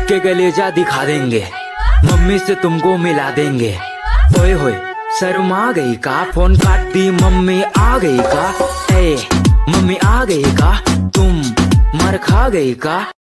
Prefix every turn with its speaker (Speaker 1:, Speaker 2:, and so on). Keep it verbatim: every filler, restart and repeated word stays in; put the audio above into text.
Speaker 1: के कलेजा दिखा देंगे, मम्मी से तुमको मिला देंगे। ओए होए शर्मा गई का, फोन काट दी मम्मी आ गई का। ए मम्मी आ गई का, तुम मर खा गई का।